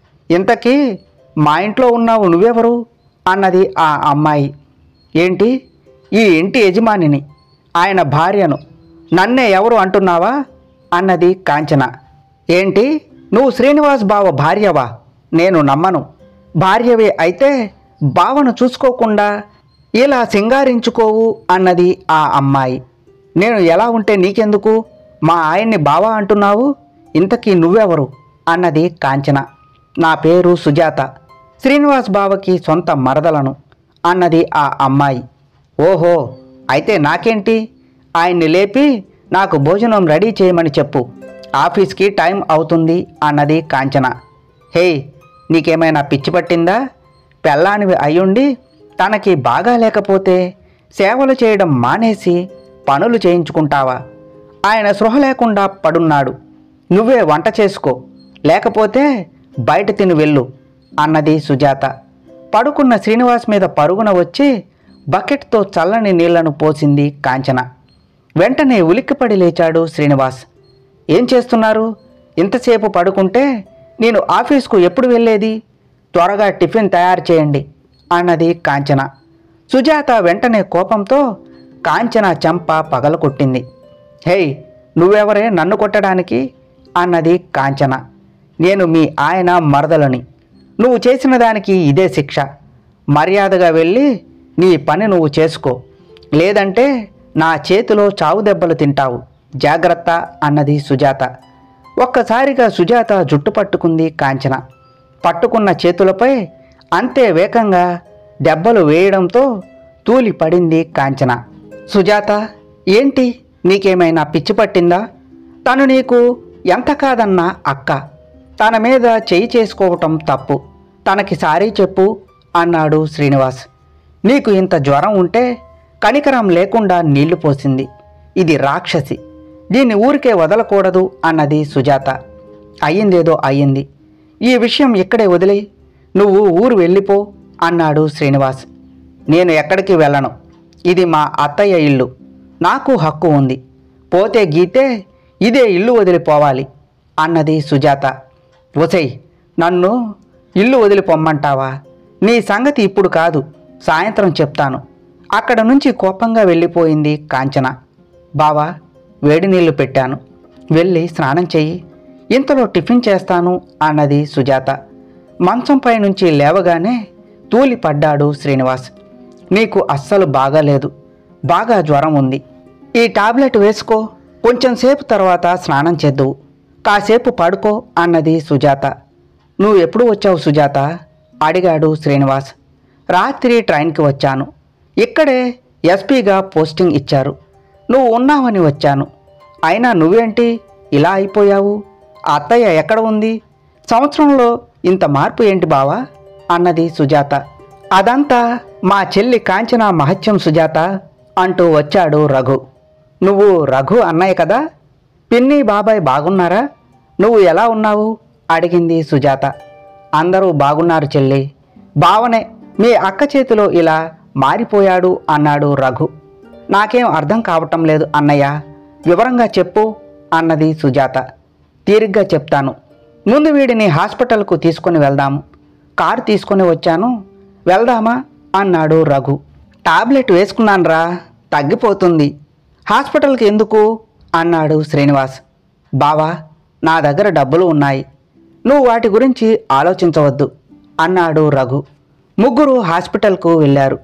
ఇంతకీ మా ఇంట్లో ఉన్నావు నువ్వెవరు అన్నది ఆ అమ్మాయి. ఏంటి, ఈ ఇంటి యజమానిని, ఆయన భార్యను, నన్నే ఎవరు అంటున్నావా అన్నది కాంచన. ఏంటి, నువ్వు శ్రీనివాస్ బావ భార్యవా? నేను నమ్మను. భార్యవే అయితే బావను చూసుకోకుండా ఇలా సింగారించుకోవు అన్నది ఆ అమ్మాయి. నేను ఎలా ఉంటే నీకెందుకు? మా ఆయన్ని బావా అంటున్నావు, ఇంతకీ నువ్వెవరు అన్నది కాంచన. నా పేరు సుజాత, శ్రీనివాస్ బావకి సొంత మరదలను అన్నది ఆ అమ్మాయి. ఓహో, అయితే నాకేంటి? ఆయన్ని లేపి నాకు భోజనం రెడీ చేయమని చెప్పు, ఆఫీస్కి టైం అవుతుంది అన్నది కాంచన. హే, నీకేమైనా పిచ్చి పట్టిందా? పెళ్ళానివి అయ్యుండి తనకి బాగా లేకపోతే సేవలు చేయడం మానేసి పనులు చేయించుకుంటావా? ఆయన సృహ లేకుండా పడున్నాడు, నువ్వే వంట చేసుకో, లేకపోతే బయట తిని వెళ్ళు అన్నది సుజాత. పడుకున్న శ్రీనివాస్ మీద పరుగున వచ్చి బకెట్తో చల్లని నీళ్లను పోసింది కాంచన. వెంటనే ఉలిక్కిపడి లేచాడు శ్రీనివాస్. ఏం చేస్తున్నారు? ఇంతసేపు పడుకుంటే నేను ఆఫీస్కు ఎప్పుడు వెళ్ళేది? త్వరగా టిఫిన్ తయారు చేయండి అన్నది కాంచన. సుజాత వెంటనే కోపంతో కాంచన చెంప పగలకొట్టింది. హేయ్, నువ్వెవరే నన్ను కొట్టడానికి అన్నది కాంచన. నేను మీ ఆయన మరదలని, నువ్వు చేసిన దానికి ఇదే శిక్ష. మర్యాదగా వెళ్ళి నీ పని నువ్వు చేసుకో, లేదంటే నా చేతిలో చావు దెబ్బలు తింటావు, జాగ్రత్త అన్నది సుజాత. ఒక్కసారిగా సుజాత జుట్టు పట్టుకుంది కాంచన. పట్టుకున్న చేతులపై అంతే వేగంగా దెబ్బలు వేయడంతో తూలి పడింది కాంచన. సుజాత, ఏంటి, నీకేమైనా పిచ్చి పట్టిందా? తను నీకు ఎంత కాదన్నా అక్క, తన మీద చేయి చేసుకోవటం తప్పు, తనకి సారీ చెప్పు అన్నాడు శ్రీనివాస్. నీకు ఇంత జ్వరం ఉంటే కనికరం లేకుండా నీళ్లు పోసింది, ఇది రాక్షసి, దీన్ని ఊరికే వదలకూడదు అన్నది సుజాత. అయ్యిందేదో అయ్యింది, ఈ విషయం ఇక్కడే వదిలి నువ్వు ఊరు వెళ్ళిపో అన్నాడు శ్రీనివాస్. నేను ఎక్కడికి వెళ్ళను, ఇది మా అత్తయ్య ఇల్లు, నాకు హక్కు ఉంది, పోతే గీతే ఇదే ఇల్లు వదిలిపోవాలి అన్నది సుజాత. ఒసేయ్, నన్ను ఇల్లు వదిలిపోమ్మంటావా? నీ సంగతి ఇప్పుడు కాదు, సాయంత్రం చెప్తాను. అక్కడ నుంచి కోపంగా వెళ్ళిపోయింది కాంచన. బావా, వేడి నీళ్లు పెట్టాను, వెళ్ళి స్నానం చెయ్యి, ఇంతలో టిఫిన్ చేస్తాను అన్నది సుజాత. మంచంపై నుంచి లేవగానే తూలి పడ్డాడు శ్రీనివాస్. నీకు అస్సలు బాగాలేదు, బాగా జ్వరం ఉంది, ఈ టాబ్లెట్ వేసుకో, కొంచెం సేపు తర్వాత స్నానం చేద్దువు, కాసేపు పడుకో అన్నది సుజాత. నువ్వు ఎప్పుడు వచ్చావు సుజాత అడిగాడు శ్రీనివాస్. రాత్రి ట్రైన్కి వచ్చాను, ఇక్కడే ఎస్పీగా పోస్టింగ్ ఇచ్చారు, నువ్వు ఉన్నావని వచ్చాను. అయినా నువ్వేంటి ఇలా అయిపోయావు? అత్తయ్య ఎక్కడ ఉంది? సంవత్సరంలో ఇంత మార్పు ఏంటి బావా అన్నది సుజాత. అదంతా మా చెల్లి కాంచన మహత్యం సుజాత అంటూ వచ్చాడు రఘు. నువ్వు రఘు అన్నయ్య కదా? పిన్ని బాబాయ్ బాగున్నారా? నువ్వు ఎలా ఉన్నావు అడిగింది సుజాత. అందరూ బాగున్నారు చెల్లి, బావనే మీ అక్క చేతిలో ఇలా మారిపోయాడు అన్నాడు రఘు. నాకేం అర్థం కావటం లేదు అన్నయ్య, వివరంగా చెప్పు అన్నది సుజాత. తీరిగ్గా చెప్తాను, ముందు వీడిని హాస్పిటల్కు తీసుకొని వెళ్దాము, కారు తీసుకొని వచ్చాను, వెళ్దామా అన్నాడు రఘు. టాబ్లెట్ వేసుకున్నాన్రా, తగ్గిపోతుంది, హాస్పిటల్కి ఎందుకు అన్నాడు శ్రీనివాస్. బావా, నా దగ్గర డబ్బులు ఉన్నాయి, నువ్వు వాటి గురించి ఆలోచించవద్దు అన్నాడు రఘు. ముగ్గురు హాస్పిటల్కు వెళ్ళారు.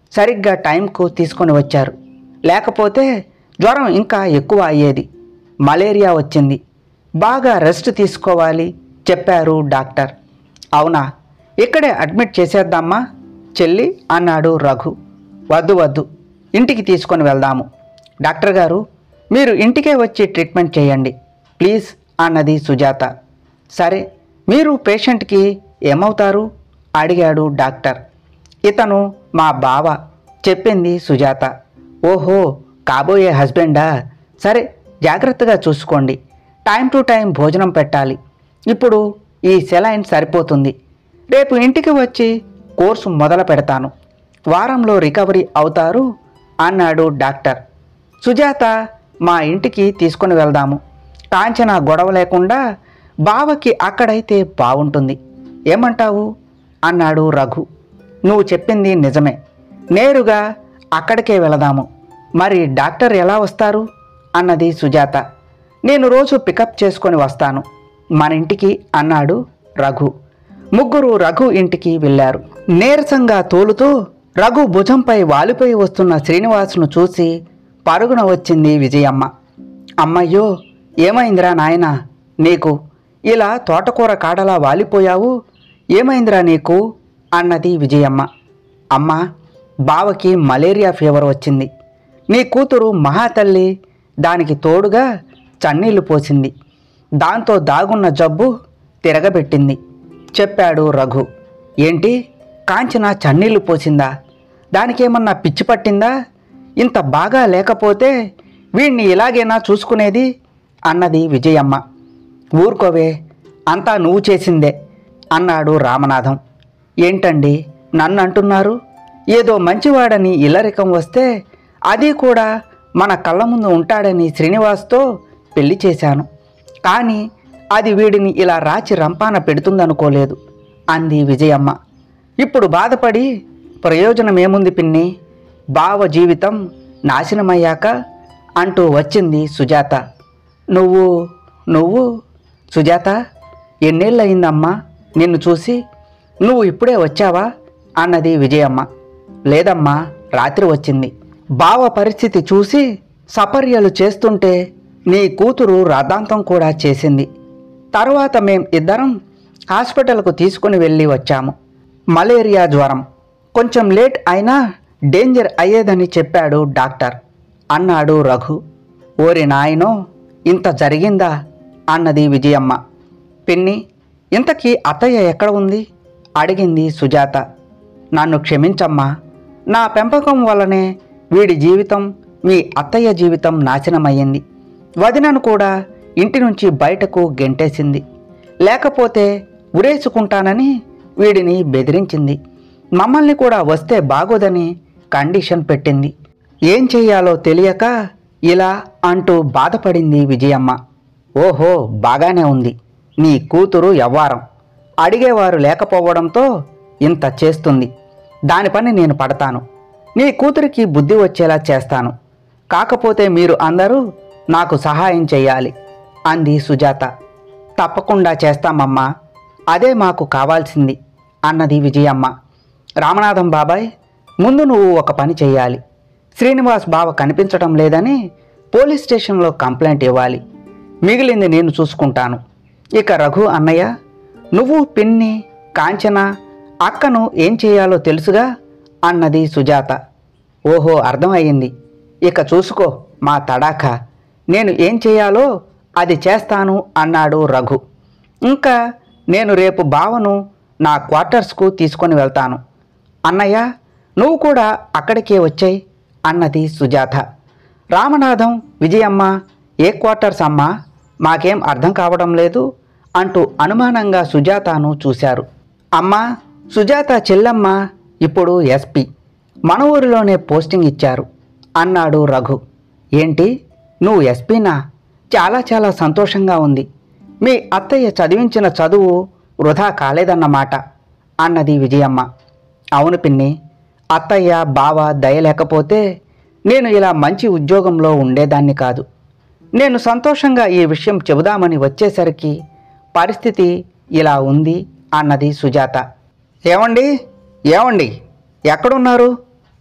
సరిగ్గా టైంకు తీసుకొని వచ్చారు. లేకపోతే జ్వరం ఇంకా ఎక్కువ అయ్యేది. మలేరియా వచ్చింది. బాగా రెస్ట్ తీసుకోవాలి చెప్పారు డాక్టర్. అవునా, ఇక్కడే అడ్మిట్ చేసేద్దామా చెల్లి అన్నాడు రఘు. వద్దు వద్దు, ఇంటికి తీసుకొని వెళ్దాము. డాక్టర్ గారు, మీరు ఇంటికే వచ్చి ట్రీట్మెంట్ చేయండి ప్లీజ్ అన్నది సుజాత. సరే, మీరు పేషెంట్కి ఏమవుతారు అడిగాడు డాక్టర్. ఇతను మా బావ చెప్పింది సుజాత. ఓహో, కాబోయే హస్బెండా? సరే, జాగ్రత్తగా చూసుకోండి. టైం టు టైం భోజనం పెట్టాలి. ఇప్పుడు ఈ సెలైన్ సరిపోతుంది. రేపు ఇంటికి వచ్చి కోర్సు మొదలు పెడతాను. వారంలో రికవరీ అవుతారు అన్నాడు డాక్టర్. సుజాత, మా ఇంటికి తీసుకొని వెళ్దాము. కాంచన గొడవ లేకుండా బావకి అక్కడైతే బాగుంటుంది. ఏమంటావు అన్నాడు రఘు. నువ్వు చెప్పింది నిజమే. నేరుగా అక్కడికే వెళదాము. మరి డాక్టర్ ఎలా వస్తారు అన్నది సుజాత. నేను రోజు పికప్ చేసుకొని వస్తాను మన ఇంటికి అన్నాడు రఘు. ముగ్గురు రఘు ఇంటికి వెళ్ళారు. నీరసంగా తోలుతూ రఘు భుజంపై వాలిపోయి వస్తున్న శ్రీనివాసును చూసి పరుగున వచ్చింది విజయమ్మ. అమ్మయ్యో, ఏమైందిరా నాయనా నీకు? ఇలా తోటకూర కాడలా వాలిపోయావు. ఏమైందిరా నీకు అన్నది విజయమ్మ. అమ్మా, బావకి మలేరియా ఫీవర్ వచ్చింది. నీ కూతురు మహాతల్లి దానికి తోడుగా చన్నీళ్లు పోసింది. దాంతో దాగున్న జబ్బు తిరగబెట్టింది చెప్పాడు రఘు. ఏంటి, కాంచన చన్నీళ్లు పోసిందా? దానికేమన్నా పిచ్చి పట్టిందా? ఇంత బాగా లేకపోతే వీణ్ణి ఇలాగేనా చూసుకునేది అన్నది విజయమ్మ. ఊరుకోవే, అంతా నువ్వు చేసిందే అన్నాడు రామనాథం. ఏంటండి నన్ను అంటున్నారు? ఏదో మంచివాడని ఇల్లరికం వస్తే అది కూడా మన కళ్ళ ముందు ఉంటాడని శ్రీనివాస్తో పెళ్లి చేశాను. కానీ అది వీడిని ఇలా రాచి రంపాన పెడుతుందనుకోలేదు అంది విజయమ్మ. ఇప్పుడు బాధపడి ప్రయోజనమేముంది పిన్ని? బావ జీవితం నాశనమయ్యాక అంటూ వచ్చింది సుజాత. నువ్వు నువ్వు సుజాత, ఎన్నేళ్ళయిందమ్మా నిన్ను చూసి? నువ్వు ఇప్పుడే వచ్చావా అన్నది విజయమ్మ. లేదమ్మా, రాత్రి వచ్చింది. బావ పరిస్థితి చూసి సపర్యలు చేస్తుంటే నీ కూతురు రాద్ధాంతం కూడా చేసింది. తరువాత మేం ఇద్దరం హాస్పిటల్కు తీసుకుని వెళ్ళి వచ్చాము. మలేరియా జ్వరం, కొంచెం లేట్ అయినా డేంజర్ అయ్యేదని చెప్పాడు డాక్టర్ అన్నాడు రఘు. ఓరి నాయనో, ఇంత జరిగిందా అన్నది విజయమ్మ. పిన్ని, ఇంతకీ అత్తయ్య ఎక్కడ ఉంది అడిగింది సుజాత. నన్ను క్షమించమ్మా, నా పెంపకం వల్లనే వీడి జీవితం, మీ అత్తయ్య జీవితం నాశనమయ్యింది. వదినను కూడా ఇంటి నుంచి బయటకు గెంటేసింది. లేకపోతే ఉరేసుకుంటానని వీడిని బెదిరించింది. మమ్మల్ని కూడా వస్తే బాగోదని కండిషన్ పెట్టింది. ఏం చెయ్యాలో తెలియక ఇలా అంటూ బాధపడింది విజయమ్మ. ఓహో, బాగానే ఉంది. నీ కూతురు యవ్వారం, అడిగేవారు లేకపోవడంతో ఇంత చేస్తుంది. దాని పని నేను పడతాను. నీ కూతురికి బుద్ధి వచ్చేలా చేస్తాను. కాకపోతే మీరు అందరూ నాకు సహాయం చెయ్యాలి అంది సుజాత. తప్పకుండా చేస్తామమ్మా, అదే మాకు కావాల్సింది అన్నది విజయమ్మ. రామనాథం బాబాయ్, ముందు నువ్వు ఒక పని చెయ్యాలి. శ్రీనివాస్ బావ కనిపించడం లేదని పోలీస్ స్టేషన్లో కంప్లైంట్ ఇవ్వాలి. మిగిలింది నేను చూసుకుంటాను. ఇక రఘు అన్నయ్య, నువ్వు పిన్ని, కాంచన, అక్కను ఏం చేయాలో తెలుసుగా అన్నది సుజాత. ఓహో, అర్థమయ్యింది. ఇక చూసుకో మా తడాఖా. నేను ఏం చేయాలో అది చేస్తాను అన్నాడు రఘు. ఇంకా నేను రేపు బావను నా క్వార్టర్స్కు తీసుకొని వెళ్తాను. అన్నయ్య, నువ్వు కూడా అక్కడికే వచ్చాయి అన్నది సుజాత. రామనాథం, విజయమ్మ, ఏ క్వార్టర్స్ అమ్మా? మాకేం అర్థం కావడం లేదు అంటూ అనుమానంగా సుజాతను చూశారు. అమ్మా, సుజాత చెల్లమ్మ ఇప్పుడు ఎస్పీ, మన ఊరిలోనే పోస్టింగ్ ఇచ్చారు అన్నాడు రఘు. ఏంటి, నువ్వు ఎస్పీనా? చాలా చాలా సంతోషంగా ఉంది. మీ అత్తయ్య చదివించిన చదువు వృధా కాలేదన్నమాట అన్నది విజయమ్మ. అవును పిన్ని, అత్తయ్య బావ దయ లేకపోతే నేను ఇలా మంచి ఉద్యోగంలో ఉండేదాన్ని కాదు. నేను సంతోషంగా ఈ విషయం చెబుదామని వచ్చేసరికి పరిస్థితి ఇలా ఉంది అన్నది సుజాత. ఏమండి ఏమండి ఎక్కడున్నారు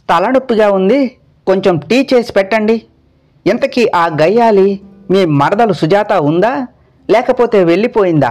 తలనొప్పిగా ఉంది, కొంచెం టీ చేసి పెట్టండి. ఇంతకీ ఆ గయ్యాలి మీ మరదలు సుజాత ఉందా లేకపోతే వెళ్ళిపోయిందా?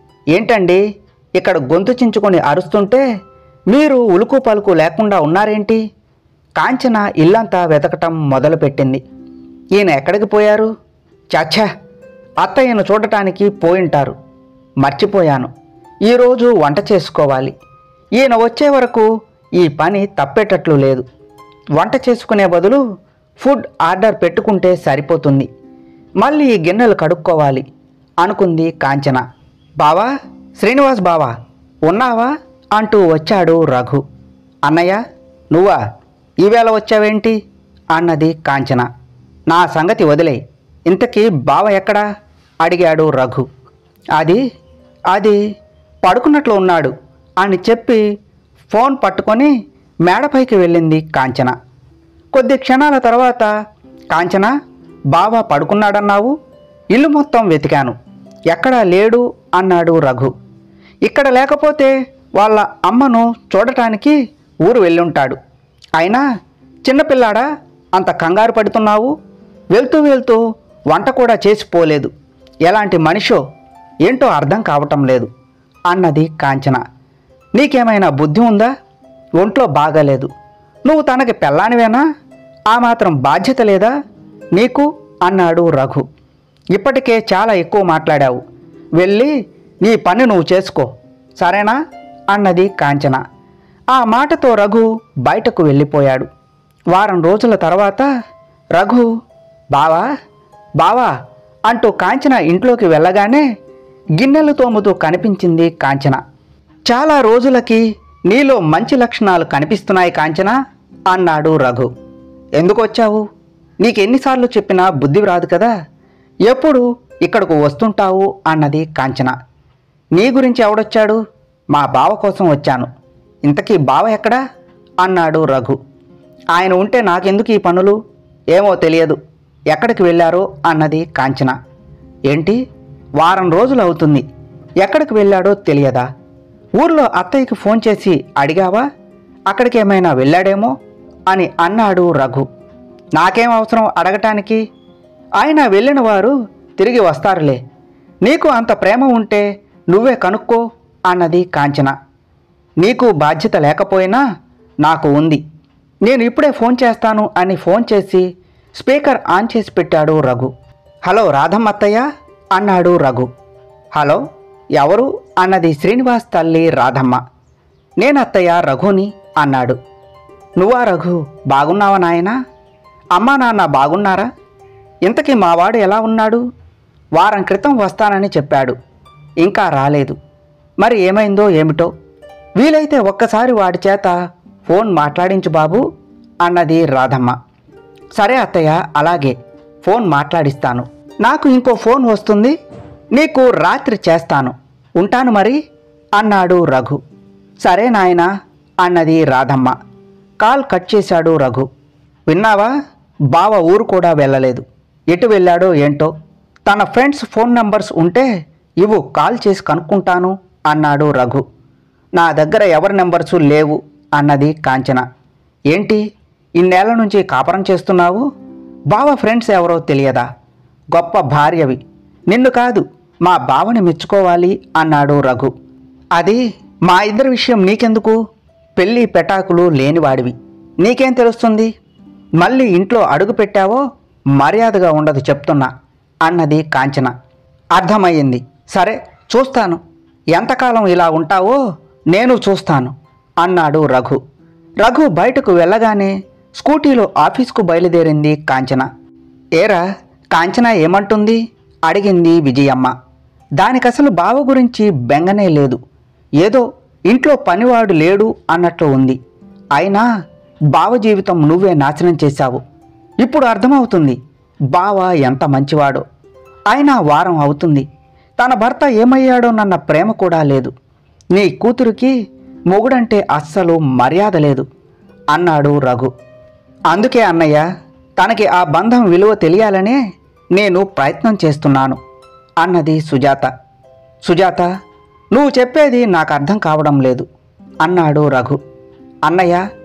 ఏంటండి ఇక్కడ గొంతు చించుకొని అరుస్తుంటే మీరు ఉలుకు పలుకు లేకుండా ఉన్నారేంటి? కాంచన ఇల్లంతా వెతకటం మొదలుపెట్టింది. ఈయన ఎక్కడికి పోయారు? చచ్చా, అత్తయ్యను చూడటానికి పోయింటారు. మర్చిపోయాను, ఈరోజు వంట చేసుకోవాలి. ఈయన వచ్చే వరకు ఈ పని తప్పేటట్లు లేదు. వంట చేసుకునే బదులు ఫుడ్ ఆర్డర్ పెట్టుకుంటే సరిపోతుంది. మళ్ళీ ఈ గిన్నెలు కడుక్కోవాలి అనుకుంది కాంచన. బావా, శ్రీనివాస్ బావా ఉన్నావా అంటూ వచ్చాడు రఘు. అన్నయ్య, నువ్వా? ఈవేళ వచ్చావేంటి అన్నది కాంచన. నా సంగతి వదిలే, ఇంతకీ బావ ఎక్కడా అడిగాడు రఘు. అది అది పడుకున్నట్లు ఉన్నాడు అని చెప్పి ఫోన్ పట్టుకొని మేడపైకి వెళ్ళింది కాంచన. కొద్ది క్షణాల తర్వాత, కాంచన, బావ పడుకున్నాడన్నావు, ఇల్లు మొత్తం వెతికాను, ఎక్కడా లేడు అన్నాడు రఘు. ఇక్కడ లేకపోతే వాళ్ళ అమ్మను చూడటానికి ఊరు వెళ్ళుంటాడు. అయినా చిన్నపిల్లాడా అంత కంగారు పడుతున్నావు? వెళ్తూ వెళ్తూ వంట కూడా చేసిపోలేదు. ఎలాంటి మనిషో ఏంటో అర్థం కావటం లేదు అన్నది కాంచన. నీకేమైనా బుద్ధి ఉందా? ఒంట్లో బాగాలేదు, నువ్వు తనకి పెళ్ళానివేనా? ఆ మాత్రం బాధ్యత లేదా నీకు అన్నాడు రఘు. ఇప్పటికే చాలా ఎక్కువ మాట్లాడావు, వెళ్ళి నీ పని నువ్వు చేసుకో, సరేనా అన్నది కాంచన. ఆ మాటతో రఘు బయటకు వెళ్ళిపోయాడు. వారం రోజుల తర్వాత రఘు బావా బావా అంటూ కాంచన ఇంట్లోకి వెళ్ళగానే గిన్నెలు తోముతూ కనిపించింది కాంచన. చాలా రోజులకి నీలో మంచి లక్షణాలు కనిపిస్తున్నాయి కాంచన అన్నాడు రఘు. ఎందుకు వచ్చావు? నీకెన్నిసార్లు చెప్పినా బుద్ధి రాదు కదా, ఎప్పుడు ఇక్కడకు వస్తుంటావు అన్నది కాంచన. నీ గురించి ఎవడొచ్చాడు? మా బావ కోసం వచ్చాను. ఇంతకీ బావ ఎక్కడా అన్నాడు రఘు. ఆయన ఉంటే నాకెందుకు ఈ పనులు? ఏమో తెలియదు, ఎక్కడికి వెళ్ళారో అన్నది కాంచన. ఏంటి, వారం రోజులు అవుతుంది, ఎక్కడికి వెళ్ళాడో తెలియదా? ఊర్లో అత్తయ్యకి ఫోన్ చేసి అడిగావా? అక్కడికి ఏమైనా వెళ్ళాడేమో అని అన్నాడు రఘు. నాకేం అవసరం అడగటానికి? ఆయన వెళ్ళిన వారు తిరిగి వస్తారులే, నీకు అంత ప్రేమ ఉంటే నువ్వే కనుక్కో అన్నది కాంచన. నీకు బాధ్యత లేకపోయినా నాకు ఉంది, నేను ఇప్పుడే ఫోన్ చేస్తాను అని ఫోన్ చేసి స్పీకర్ ఆన్ చేసి పెట్టాడు రఘు. హలో రాధమ్మ అత్తయ్య అన్నాడు రఘు. హలో, ఎవరు అన్నది శ్రీనివాస్ తల్లి రాధమ్మ. నేనత్తయ్య రఘుని అన్నాడు. నువ్వా రఘు, బాగున్నావా నాయనా? అమ్మా నాన్న బాగున్నారా? ఇంతకీ మావాడు ఎలా ఉన్నాడు? వారం క్రితం వస్తానని చెప్పాడు, ఇంకా రాలేదు. మరి ఏమైందో ఏమిటో, వీలైతే ఒక్కసారి వాడి చేత ఫోన్ మాట్లాడించు బాబు అన్నది రాధమ్మ. సరే అత్తయ్య, అలాగే ఫోన్ మాట్లాడిస్తాను. నాకు ఇంకో ఫోన్ వస్తుంది, నీకు రాత్రి చేస్తాను, ఉంటాను మరి అన్నాడు రఘు. సరే నాయనా అన్నది రాధమ్మ. కాల్ కట్ చేశాడు రఘు. విన్నావా, బావ ఊరు కూడా వెళ్ళలేదు, ఎటు వెళ్ళాడో ఏంటో. తన ఫ్రెండ్స్ ఫోన్ నంబర్స్ ఉంటే ఇవ్వు, కాల్ చేసి కనుక్కుంటాను అన్నాడు రఘు. నా దగ్గర ఎవరి నెంబర్సు లేవు అన్నది కాంచన. ఏంటి, ఇన్నేళ్ల నుంచి కాపురం చేస్తున్నావు, బావ ఫ్రెండ్స్ ఎవరో తెలియదా? గొప్ప భార్యవి, నిన్ను కాదు మా బావని మెచ్చుకోవాలి అన్నాడు రఘు. అది మా ఇద్దరి విషయం నీకెందుకు? పెళ్ళి పెటాకులు లేనివాడివి, నీకేం తెలుస్తుంది? మళ్ళీ ఇంట్లో అడుగు పెట్టావో మర్యాదగా ఉండదు చెప్తున్నా అన్నది కాంచన. అర్థమయ్యింది, సరే చూస్తాను, ఎంతకాలం ఇలా ఉంటావో నేను చూస్తాను అన్నాడు రఘు. రఘు బయటకు వెళ్ళగానే స్కూటీలో ఆఫీస్కు బయలుదేరింది కాంచన. ఏరా, కాంచన ఏమంటుంది అడిగింది విజయమ్మ. దానికసలు బావ గురించి బెంగనే లేదు, ఏదో ఇంట్లో పనివాడు లేడు అన్నట్లు ఉంది. అయినా బావ జీవితం నువ్వే నాశనం చేశావు. ఇప్పుడు అర్థమవుతుంది బావ ఎంత మంచివాడో. అయినా వారం అవుతుంది, తన భర్త ఏమయ్యాడోనన్న ప్రేమ కూడా లేదు. నీ కూతురికి మొగుడంటే అస్సలు మర్యాద లేదు అన్నాడు రఘు. అందుకే అన్నయ్య, తనకి ఆ బంధం విలువ తెలియాలనే నేను ప్రయత్నం చేస్తున్నాను అన్నది సుజాత. సుజాత, నువ్వు చెప్పేది నాకు అర్థం కావడం లేదు అన్నాడు రఘు. అన్నయ్య,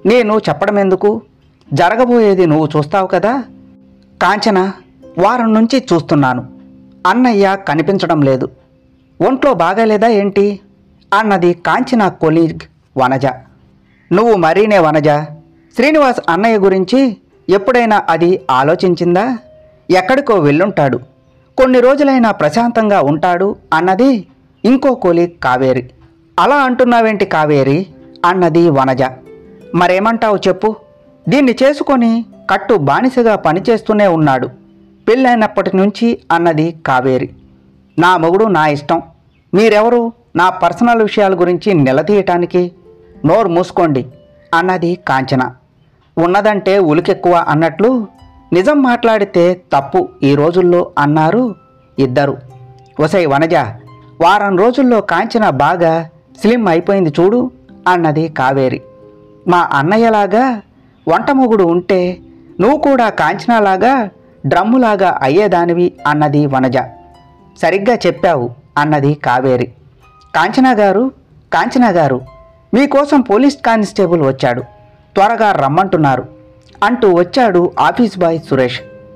నేను చెప్పడం ఎందుకు, జరగబోయేది నువ్వు చూస్తావు కదా. కాంచన, వారం నుంచి చూస్తున్నాను, అన్నయ్య కనిపించడం లేదు. ఒంట్లో బాగాలేదా ఏంటి అన్నది కాంచన కొలీగ్ వనజ. నువ్వు మరీనే వనజ, శ్రీనివాస్ అన్నయ్య గురించి ఎప్పుడైనా అది ఆలోచించిందా? ఎక్కడికో వెళ్ళుంటాడు, కొన్ని రోజులైనా ప్రశాంతంగా ఉంటాడు అన్నది ఇంకో కొలీగ్ కావేరి. అలా అంటున్నావేంటి కావేరి అన్నది వనజ. మరేమంటావు చెప్పు, దీన్ని చేసుకొని కట్టు బానిసగా పనిచేస్తూనే ఉన్నాడు పెళ్ళైనప్పటి నుంచి అన్నది కావేరి. నా మొగుడు నా ఇష్టం, మీరెవరు నా పర్సనల్ విషయాల గురించి నిలదీయటానికి? నోరు మూసుకోండి అన్నది కాంచన. ఉన్నదంటే ఉలికెక్కువ అన్నట్లు నిజం మాట్లాడితే తప్పు ఈ రోజుల్లో అన్నారు ఇద్దరు. ఒసై వనజ, వారం రోజుల్లో కాంచన బాగా స్లిమ్ అయిపోయింది చూడు అన్నది కావేరి. మా అన్నయ్యలాగా వంట మొగుడు ఉంటే నువ్వు కూడా కాంచనలాగా డ్రమ్ములాగా అయ్యేదానివి అన్నది వనజ. సరిగ్గా చెప్పావు అన్నది కావేరి. కాంచన గారు, కాంచన గారు, మీకోసం పోలీస్ కానిస్టేబుల్ వచ్చాడు, త్వరగా రమ్మంటున్నారు అంటూ వచ్చాడు ఆఫీస్ బాయ్ సురేష్.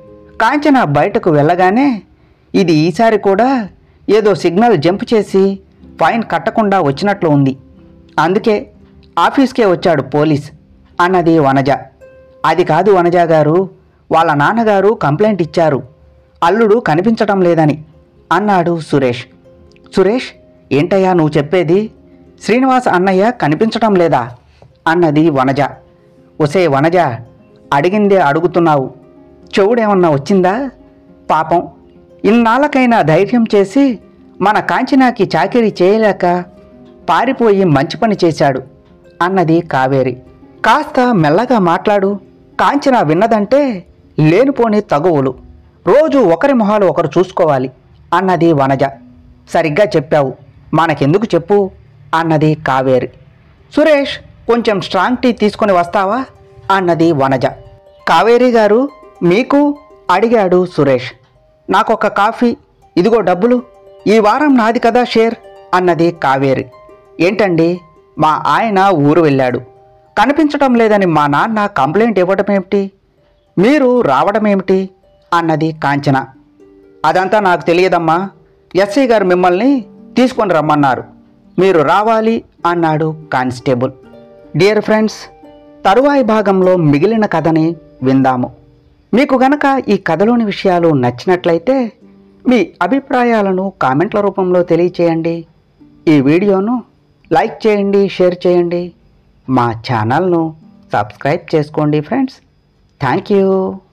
కాంచన బయటకు వెళ్ళగానే ఇది ఈసారి కూడా ఏదో సిగ్నల్ జంప్ చేసి ఫైన్ కట్టకుండా వచ్చినట్లు ఉంది, అందుకే ఆఫీస్కే వచ్చాడు పోలీస్ అన్నది వనజ. అది కాదు వనజ గారు, వాళ్ళ నాన్నగారు కంప్లైంట్ ఇచ్చారు, అల్లుడు కనిపించటం లేదని అన్నాడు సురేష్. సురేష్, ఏంటయ్యా నువ్వు చెప్పేది? శ్రీనివాస్ అన్నయ్య కనిపించటం లేదా అన్నది వనజ. ఒసే వనజ, అడిగిందే అడుగుతున్నావు, చెవుడేమన్నా వచ్చిందా? పాపం ఇన్నాళ్ళకైనా ధైర్యం చేసి మన కాంచనాకి చాకిరీ చేయలేక పారిపోయి మంచి పని చేశాడు అన్నది కావేరి. కాస్త మెల్లగా మాట్లాడు, కాంచన విన్నదంటే లేనిపోని తగువులు, రోజు ఒకరి మొహాలు ఒకరు చూసుకోవాలి అన్నది వనజ. సరిగ్గా చెప్పావు, మనకెందుకు చెప్పు అన్నది కావేరి. సురేష్, కొంచెం స్ట్రాంగ్ టీ తీసుకొని వస్తావా అన్నది వనజ. కావేరి గారు మీకు అడిగాడు సురేష్. నాకొక కాఫీ, ఇదిగో డబ్బులు, ఈ వారం నాది కదా షేర్ అన్నది కావేరి. ఏంటండి, మా ఆయన ఊరు వెళ్ళాడు, కనిపించటం లేదని మా నాన్న కంప్లైంట్ ఇవ్వడమేమిటి, మీరు రావడమేమిటి అన్నది కాంచన. అదంతా నాకు తెలియదమ్మా, ఎస్ఐ గారు మిమ్మల్ని తీసుకొని రమ్మన్నారు, మీరు రావాలి అన్నాడు కానిస్టేబుల్. డియర్ ఫ్రెండ్స్, తరువాయి భాగంలో మిగిలిన కథని విందాము. మీకు గనక ఈ కథలోని విషయాలు నచ్చినట్లయితే మీ అభిప్రాయాలను కామెంట్ల రూపంలో తెలియచేయండి. ఈ వీడియోను లైక్ చేయండి, షేర్ చేయండి, మా ఛానల్ను సబ్స్క్రైబ్ చేసుకోండి ఫ్రెండ్స్. Thank you.